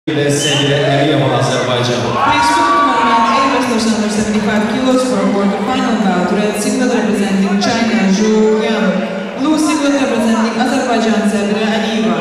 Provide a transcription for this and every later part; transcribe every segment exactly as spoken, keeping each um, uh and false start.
Sevgili Aliyev Azerbaycan. Please welcome on man A wrestlers under seventy-five kilos for a quarter-final bout. Red singlet representing China, Zhou Yang. Blue singlet representing Azerbaijan, Sevgili Aliyeva.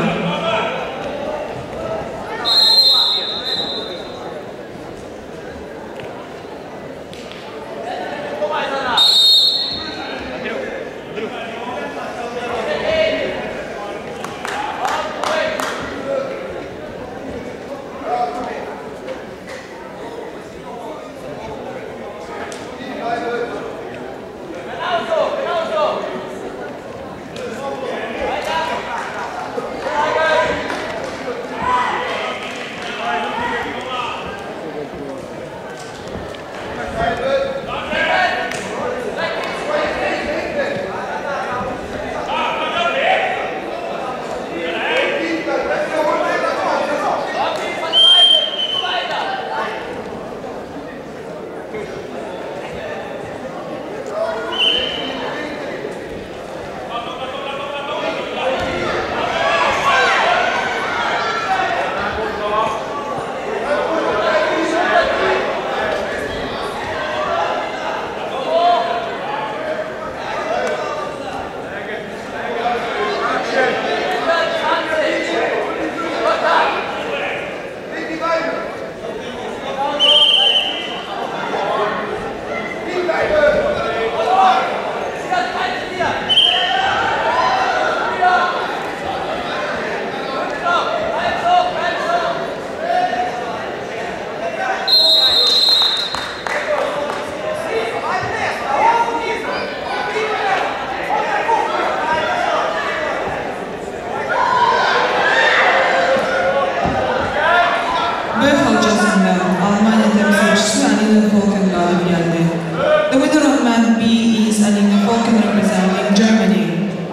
The winner of man B is Alina Falken representing Germany.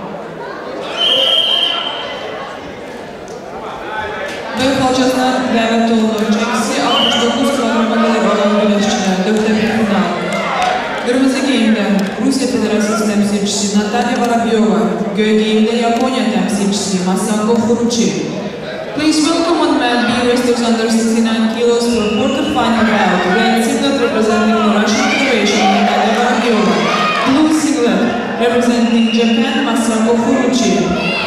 Ve kalçasına Berat olacak altmış dokuz kilogram kategoriden güreşçiler dörtte bir final. Kırmızı giyimde Rusya Federasyası temsilcisi Natalya Varabyova, göy giyimde Japonya temsilcisi Masako Furuchi. Please welcome on man B wrestlers under sixty-nine kilos for quarter-final bout. Red singlet representing the Russian Federation, Natalya Varabyova. Blue singlet representing Japan, Masako Furuchi.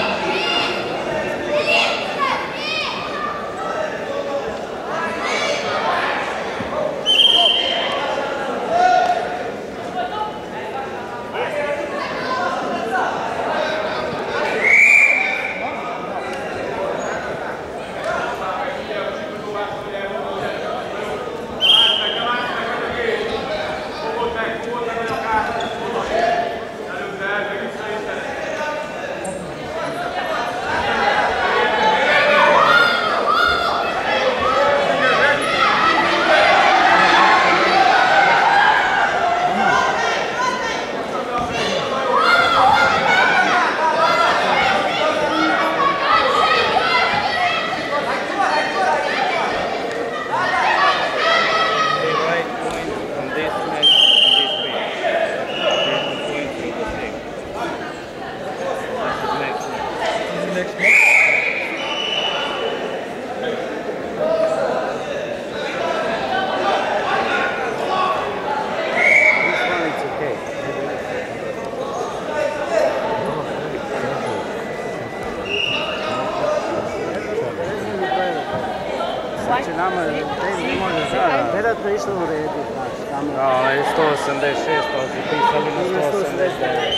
Znači nama ne može sada. Vjerojatno je išlo u redu, znači tamo. Da, ona je sto osamdeset šest, ali su pisali na sto osamdeset devet.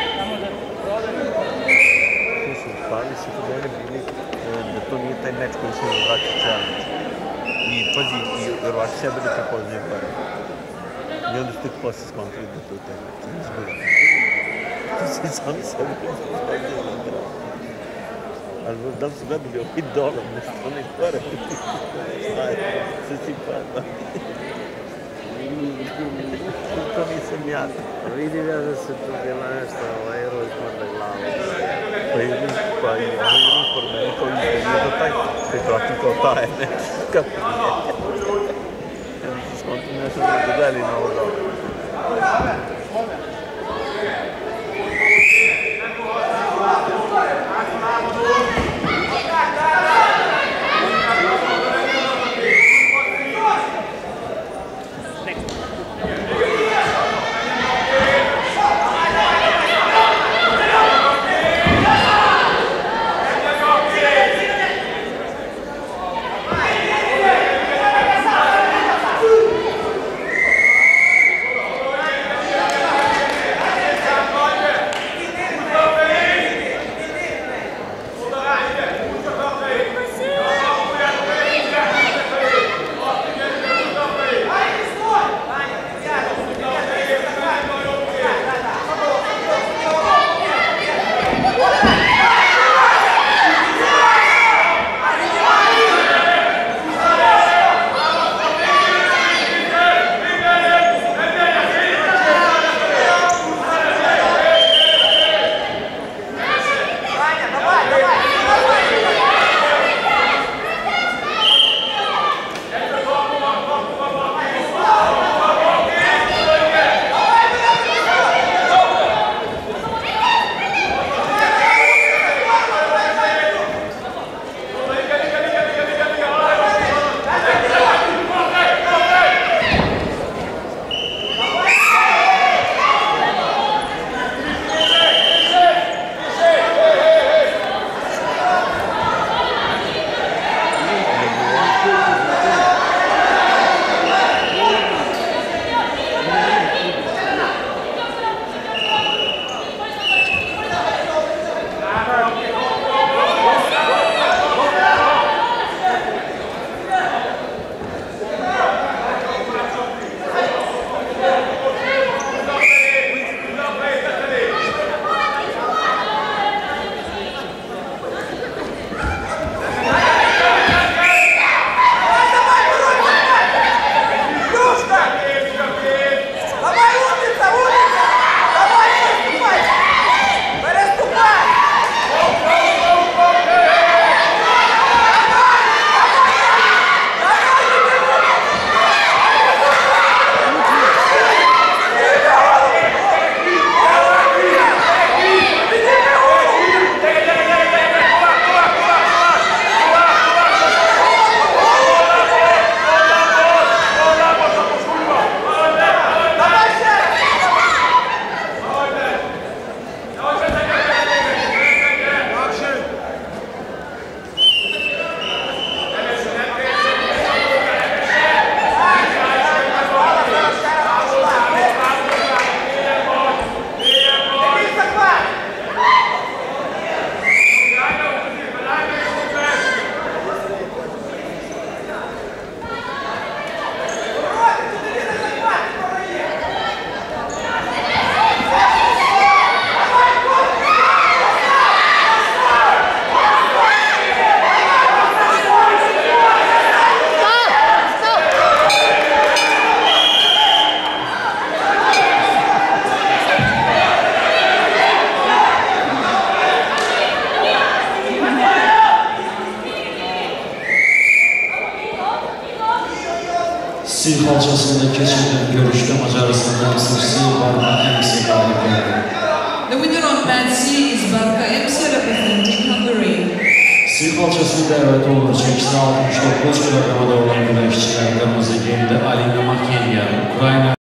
Slušaj, stvarno su kod mene bili da to nije taj meč koji se vraća challenge. I pazi, i verovači sebe da prepoznaju gore. I onda su tek posle skontali da to je taj meč. Ne zbog. To se i sami sebe prepoznaju. Ali da li su gledali ovaj dolar, nešto onaj gore? Šta je? Sve si pada. To nisam ja. Vidim ja da se tu bila nešto, ovaj eroj smrda glavu. Pa je pa i onaj uniform, meni kao isto nije do taj. Kaj pratim kao taj, nešto. Kako nije? Jedno se skontam nešto da ga gledali na ovo dobro. Sih halçasında keçirilən görüşdə Macaristan təmsilçisi Barka Emsi qalib gəldi. The winner on Mat C is Barka Emsi representing Hungary. Sih halçasına dəvət olunur çəkisi altmış doqquz kiloqramada olan güləşçilər qırmızı geyimdə Alina Makhenya, Ukrayna